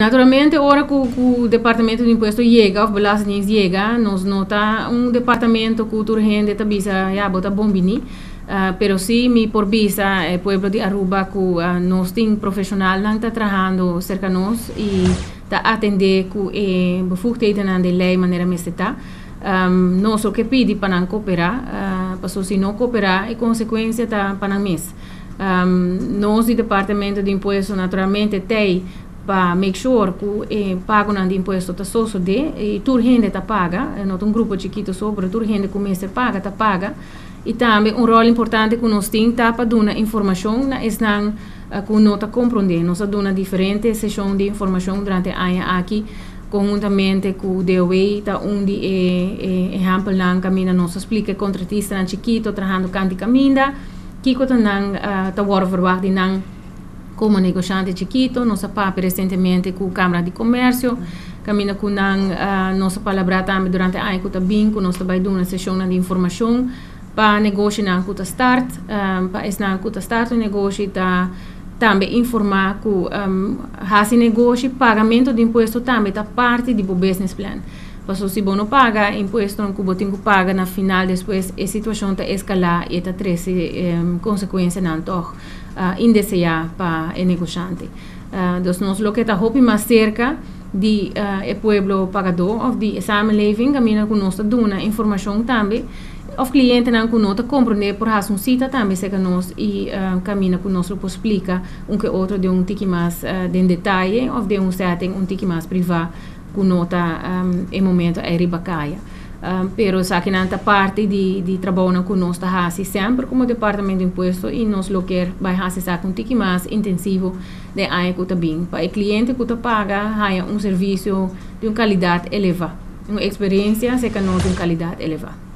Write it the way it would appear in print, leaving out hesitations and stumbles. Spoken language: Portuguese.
Naturalmente, ahora que o departamento de impuesto chega, o belastingdienst chega, nós nota departamento que urgente tá bisa ya bota bombini, pero sim mi por bisa pueblo de Aruba que nós tem profissional não tá trabalhando cerca nós e tá atender com bevoegdheden aan de lei maneira me está. Nós o que pedi para não cooperar, passou se não cooperar e consequência tá para não mes. Nós do departamento de imposto naturalmente tem para make sure que pago de imposto está só de e tur gente tá paga, não grupo chiquito sobre tur gente começa paga tá paga e também rol importante que nós tem tá para dar informação na esnan que não tá compreender, nós dá diferentes sessões de informação durante a ano aqui conjuntamente com o DOE tá exemplo lang camina nós explica contratista na chiquito trabalhando canti caminda que tá nang tá war verwacht nang como negociante chiquito, nós papo recentemente com a Câmara de Comércio, caminha com nossa palavra também durante a ano que está bem, que nós também damos uma sessão de informação para negociar com o start, para esnar com o start o negócio, também informar que esse negócio, pagamento de imposto também está parte do business plan. Porque se você não paga imposto, não tem que pagar na final, depois a situação está escalar e está traz consequências não toch indesejada para o negociante. Então nós lo que está hoping mais cerca de o pueblo pagador ou de samenleving, caminha com nós dando informação também. Of cliente não com nós compreender por razão cita também se que nós e caminha com nós para explicar que outro de tique mais de detalhe ou de setting tique mais privado com nota em momento é ribacaia. Pero sa kinanta parte de trabalho que nós está sempre como departamento de imposto e nós lo quer vai fazer sa com tique mais intensivo de ano que tá bem para o cliente que tá paga há serviço de qualidade elevada, uma experiência se que nós de qualidade elevada.